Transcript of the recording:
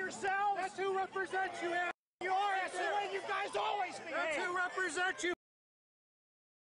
yourselves? That's who represents you, You are. That's the way you guys always behave. That's who represents you.